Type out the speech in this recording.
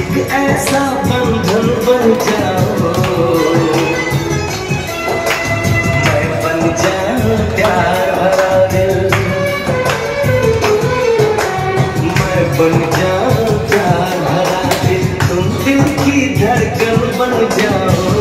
एक ऐसा बंधन बन जाओ, मैं बन जाऊं प्यार भरा दिल, मैं बन जाऊं प्यार भरा दिल, तुम दिल की धड़कन बन जाओ।